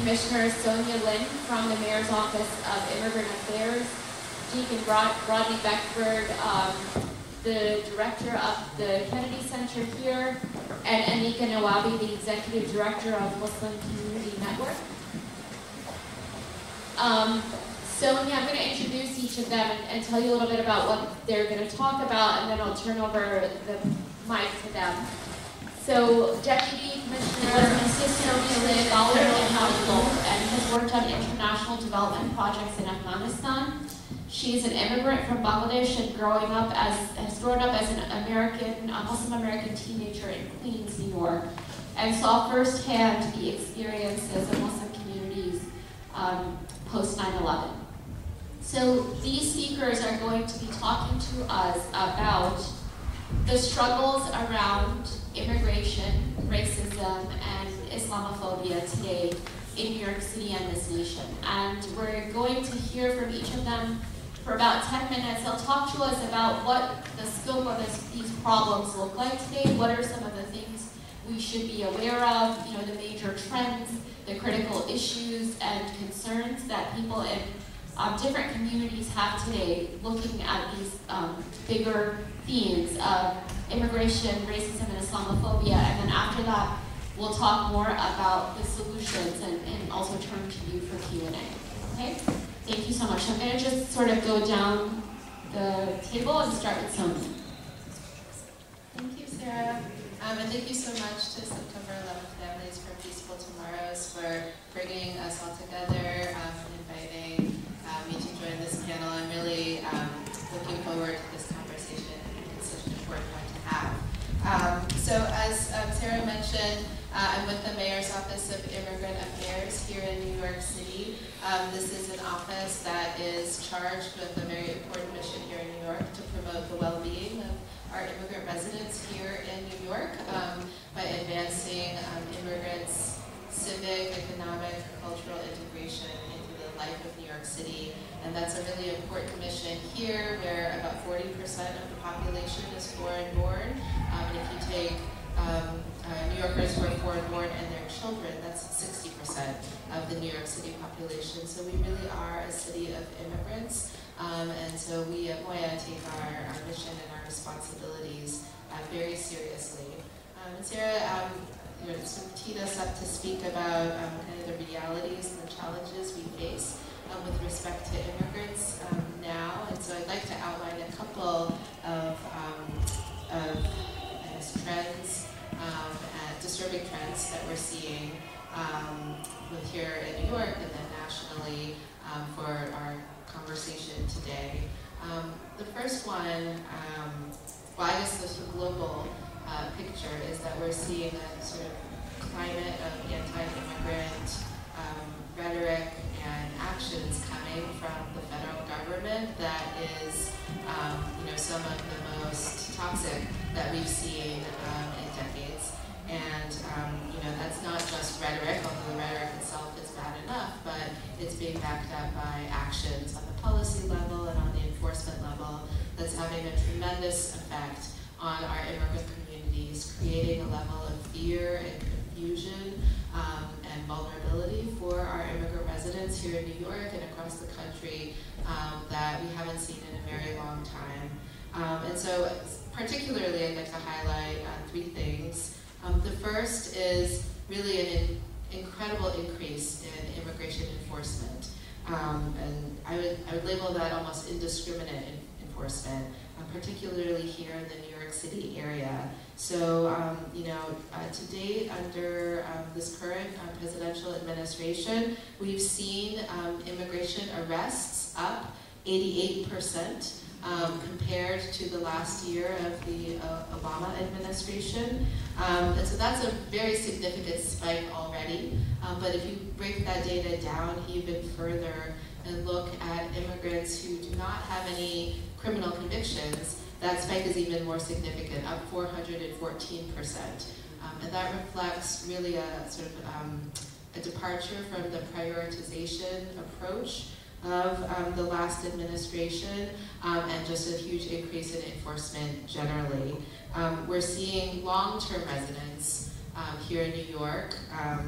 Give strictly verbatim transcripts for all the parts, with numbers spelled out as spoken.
Commissioner Sonia Lin from the Mayor's Office of Immigrant Affairs, Deacon Rod Rodney Beckford, um, the Director of the Kennedy Center here, and Anika Nawabi, the Executive Director of Muslim Community Network. Um, Sonia, I'm going to introduce each of them and, and tell you a little bit about what they're going to talk about, and then I'll turn over the mic to them. So, Deputy Commissioner Sonia Lin, scholar in Counsel, and has worked on international development projects in Afghanistan. She is an immigrant from Bangladesh and growing up as has grown up as an American, a Muslim American teenager in Queens, New York, and saw firsthand the experiences of Muslim communities um, post nine eleven. So these speakers are going to be talking to us about the struggles around immigration, racism, and Islamophobia today in New York City and this nation. And we're going to hear from each of them for about ten minutes. They'll talk to us about what the scope of this, these problems look like today, what are some of the things we should be aware of, you know, the major trends, the critical issues and concerns that people in um, different communities have today looking at these um, bigger themes of immigration, racism, and Islamophobia. And then after that, we'll talk more about the solutions and, and also turn to you for Q and A. Okay? Thank you so much. I'm going to just sort of go down the table and start with Sonia. Thank you, Sarah. Um, and thank you so much to September eleventh Families for Peaceful Tomorrows for bringing us all together um, and inviting um, me to join this panel. I'm really um, looking forward to this conversation. It's such an important one to have. Um, so as um, Sarah mentioned, uh, I'm with the Mayor's Office of Immigrant Affairs here in New York City. Um, this is an office that is charged with a very important mission here in New York to promote the well-being of our immigrant residents here in New York um, by advancing um, immigrants' civic, economic, cultural integration into the life of New York City. And that's a really important mission here where about forty percent of the population is foreign-born. Um, and if you take um, uh, New Yorkers who are foreign-born and their children, that's sixty percent of the New York City population. So we really are a city of immigrants. Um, and so we at Moya take our, our mission and our responsibilities uh, very seriously. Um, and Sarah um, you know, sort of teed us up to speak about um, kind of the realities and the challenges we face um, with respect to immigrants um, now. And so I'd like to outline a couple of, um, of I guess, trends, um, and disturbing trends that we're seeing um, with here in New York and then nationally um, for our conversation today. Um, the first one, um, well, I guess the sort of global uh, picture is that we're seeing a sort of climate of anti-immigrant um, rhetoric and actions coming from the federal government that is, um, you know, some of the most toxic that we've seen um, in decades. And, um, you know, that's not just rhetoric, although the rhetoric itself is bad enough, but it's being backed up by actions on the policy level and on the enforcement level that's having a tremendous effect on our immigrant communities, creating a level of fear and confusion um, and vulnerability for our immigrant residents here in New York and across the country um, that we haven't seen in a very long time. Um, and so particularly I'd like to highlight uh, three things. Um, the first is really an in incredible increase in immigration enforcement. Um, and I would, I would label that almost indiscriminate in enforcement, um, particularly here in the New York City area. So, um, you know, uh, to date, under um, this current uh, presidential administration, we've seen um, immigration arrests up eighty-eight percent. Um, compared to the last year of the uh, Obama administration. Um, and so that's a very significant spike already. Um, but if you break that data down even further and look at immigrants who do not have any criminal convictions, that spike is even more significant, up four hundred fourteen percent. Um, and that reflects really a sort of um, a departure from the prioritization approach of um, the last administration, um, and just a huge increase in enforcement generally. Um, we're seeing long-term residents um, here in New York, um,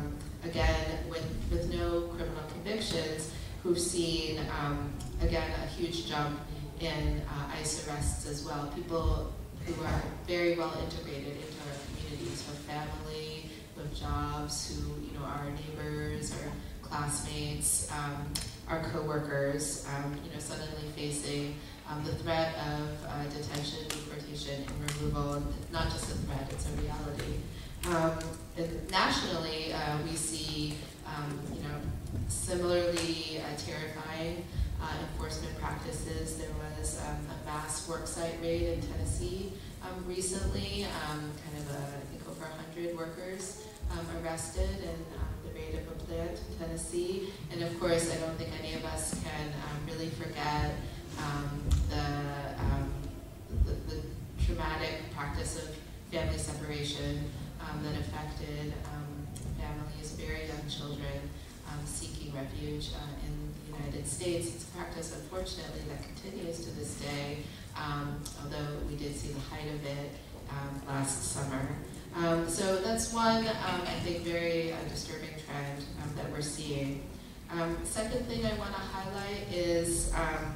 again, with, with no criminal convictions, who've seen, um, again, a huge jump in uh, ICE arrests as well. People who are very well integrated into our communities, who have family, who have jobs, who you know are our neighbors, our classmates, um, our co-workers, um, you know, suddenly facing um, the threat of uh, detention, deportation, and removal. Not just a threat, it's a reality. Um, and nationally, uh, we see, um, you know, similarly uh, terrifying uh, enforcement practices. There was um, a mass worksite raid in Tennessee um, recently, um, kind of, a, I think, over one hundred workers um, arrested in um, the raid of a plant in Tennessee. And of course, I don't think any of us can um, really forget um, the, um, the, the traumatic practice of family separation um, that affected um, families, very young children, um, seeking refuge uh, in the United States. It's a practice, unfortunately, that continues to this day, um, although we did see the height of it um, last summer. Um, so that's one, um, I think, very uh, disturbing trend um, that we're seeing. Um, second thing I want to highlight is um,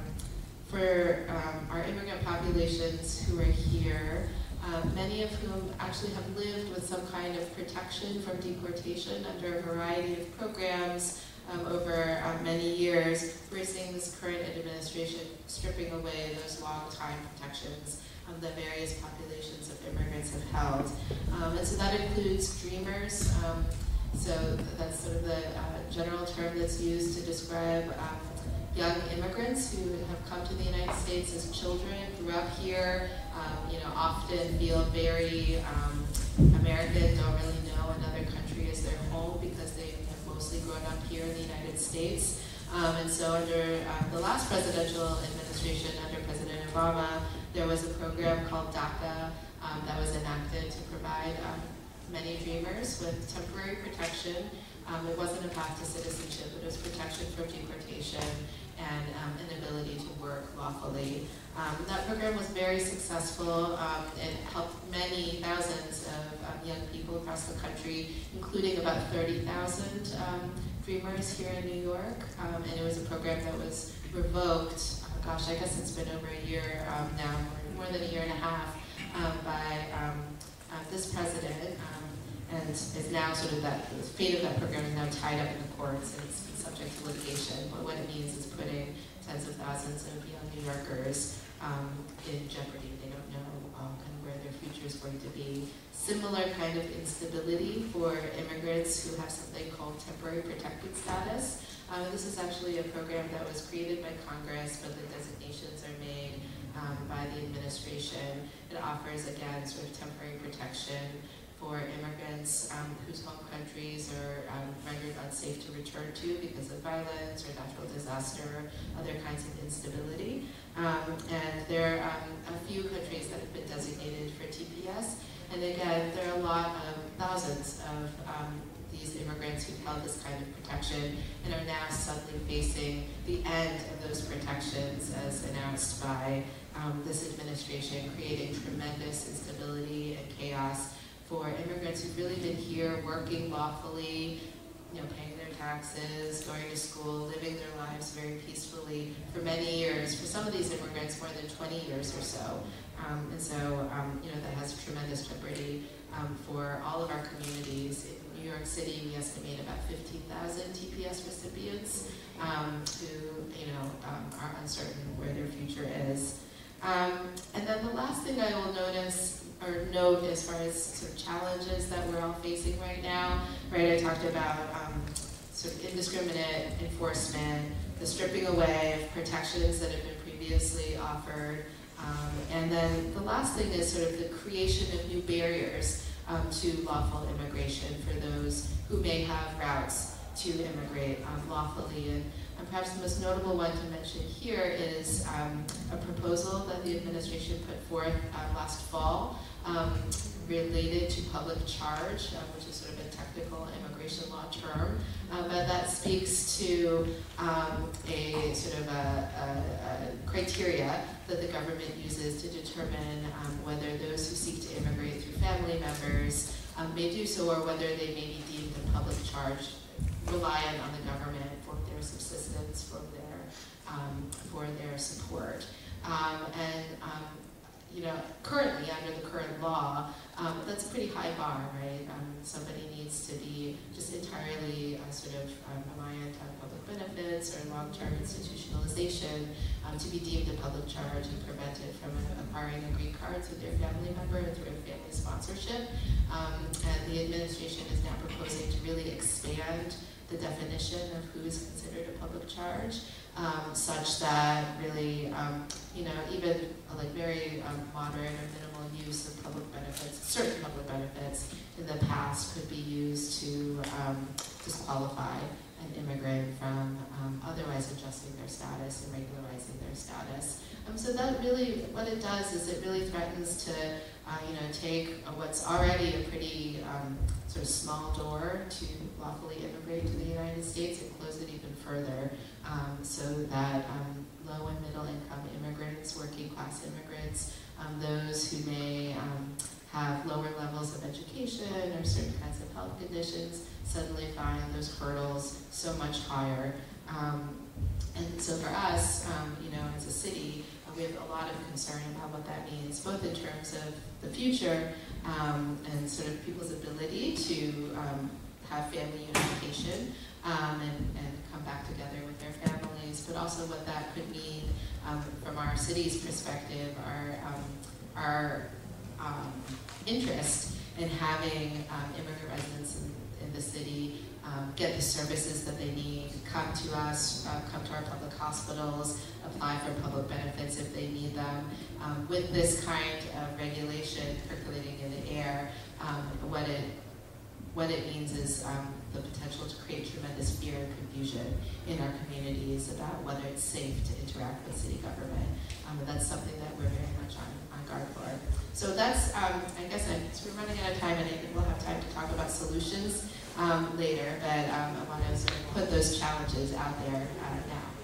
for um, our immigrant populations who are here, Uh, many of whom actually have lived with some kind of protection from deportation under a variety of programs um, over uh, many years. We're seeing this current administration stripping away those long-time protections um, that various populations of immigrants have held. Um, and so that includes dreamers. Um, so that's sort of the uh, general term that's used to describe um, young immigrants who have come to the United States as children, grew up here, um, you know, often feel very um, American, don't really know another country as their home because they have mostly grown up here in the United States. Um, and so under um, the last presidential administration, under President Obama, there was a program called DACA um, that was enacted to provide um, many dreamers with temporary protection. Um, it wasn't a path to citizenship, but it was protection from deportation and um, an ability to work lawfully. Um, that program was very successful. Um, it helped many thousands of um, young people across the country, including about thirty thousand um, dreamers here in New York. Um, and it was a program that was revoked, oh gosh, I guess it's been over a year um, now, more, more than a year and a half, um, by um, uh, this president. Um, and is now sort of that, the fate of that program is now tied up in the courts and it's subject to litigation. But what it means is putting tens of thousands of young New Yorkers um, in jeopardy. They don't know um, kind of where their future is going to be. Similar kind of instability for immigrants who have something called temporary protected status. Um, and this is actually a program that was created by Congress, but the designations are made um, by the administration. It offers, again, sort of temporary protection for immigrants um, whose home countries are um, rendered unsafe to return to because of violence or natural disaster, other kinds of instability. Um, and there are um, a few countries that have been designated for T P S. And again, there are a lot of thousands of um, these immigrants who've held this kind of protection and are now suddenly facing the end of those protections as announced by um, this administration, creating tremendous instability and chaos for immigrants who've really been here working lawfully, you know, paying their taxes, going to school, living their lives very peacefully for many years. For some of these immigrants, more than twenty years or so. Um, and so, um, you know, that has tremendous jeopardy um, for all of our communities. In New York City, we estimate about fifteen thousand T P S recipients um, who, you know, um, are uncertain where their future is. Um, and then the last thing I will notice or note as far as sort of challenges that we're all facing right now, right? I talked about um, sort of indiscriminate enforcement, the stripping away of protections that have been previously offered, um, and then the last thing is sort of the creation of new barriers um, to lawful immigration for those who may have routes to immigrate um, lawfully. And And perhaps the most notable one to mention here is um, a proposal that the administration put forth uh, last fall um, related to public charge, uh, which is sort of a technical immigration law term, uh, but that speaks to um, a sort of a, a, a criteria that the government uses to determine um, whether those who seek to immigrate through family members um, may do so or whether they may be deemed a public charge reliant on the government for their subsistence, for their, um, for their support. Um, and um, you know, currently, under the current law, um, that's a pretty high bar, right? Um, somebody needs to be just entirely uh, sort of um, reliant on public benefits or long-term institutionalization um, to be deemed a public charge and prevented from acquiring a green card through their family member and through a family sponsorship. Um, and the administration is now proposing to really expand the definition of who is considered a public charge, um, such that really, um, you know, even uh, like very um, moderate or minimal use of public benefits, certain public benefits in the past could be used to um, disqualify an immigrant from um, otherwise adjusting their status and regularizing their status. Um, so that really, what it does is it really threatens to, uh, you know, take uh, what's already a pretty um, sort of small door to lawfully immigrate to the United States and close it even further, um, so that um, low and middle income immigrants, working class immigrants, um, those who may um, have lower levels of education or certain kinds of health conditions suddenly find those hurdles so much higher. Um, and so for us, um, you know, as a city, uh, we have a lot of concern about what that means, both in terms of the future um, and sort of people's ability to um, have family unification um, and, and come back together with their families, but also what that could mean um, from our city's perspective, our, um, our um, interest in having um, immigrant residents in, in the city um, get the services that they need, come to us, uh, come to our public hospitals, apply for public benefits if they need them. Um, with this kind of regulation percolating in the air, um, what it what it means is um, the potential to create tremendous fear and confusion in our communities about whether it's safe to interact with city government. Um, and that's something that we're very much on, on guard for. So that's, um, I guess I'm, so we're running out of time, and I think we'll have time to talk about solutions um, later, but um, I want to sort of put those challenges out there uh, now.